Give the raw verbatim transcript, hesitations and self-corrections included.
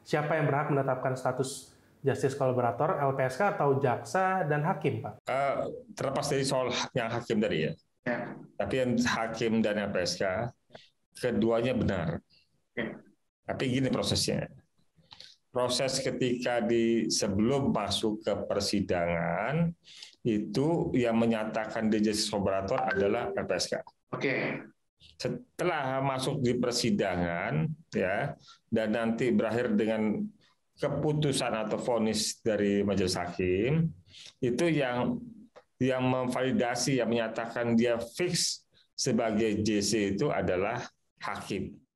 siapa yang berhak menetapkan status justice kolaborator, L P S K atau jaksa dan hakim, Pak? Uh, terlepas dari soal yang hakim tadi ya, ya. Tapi yang hakim dan L P S K, keduanya benar. Ya. Tapi gini prosesnya. Proses ketika di sebelum masuk ke persidangan itu yang menyatakan dia justice kolaborator adalah L P S K. Oke. Setelah masuk di persidangan ya dan nanti berakhir dengan keputusan atau vonis dari majelis hakim, itu yang yang memvalidasi, yang menyatakan dia fix sebagai J C itu adalah hakim.